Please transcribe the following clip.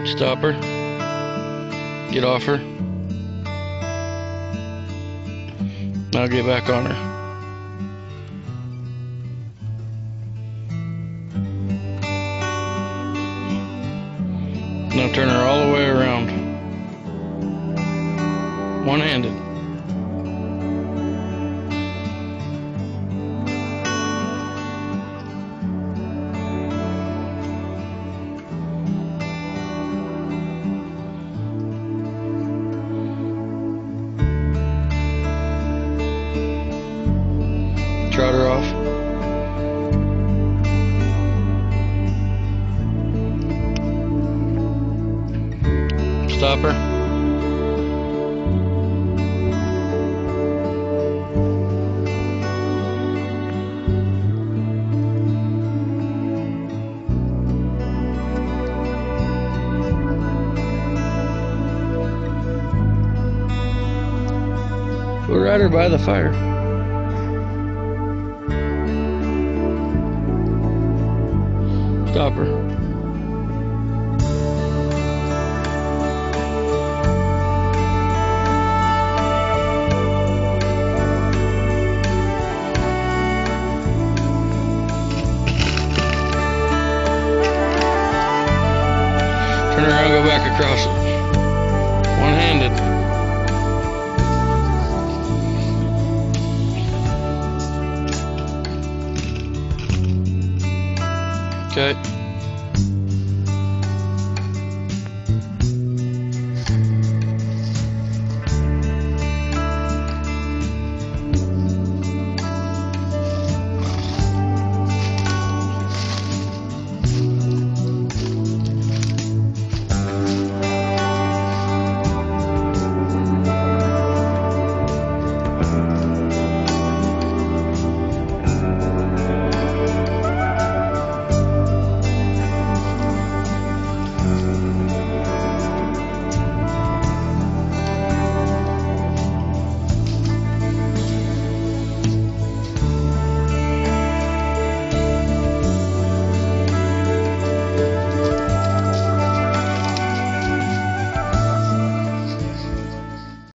Stop her. Get off her. Now get back on her. Now turn her all the way around. One-handed. Trot her off. Stop her. Put her right her by the fire. Stop her. Turn around, go back across it. One-handed. Okay.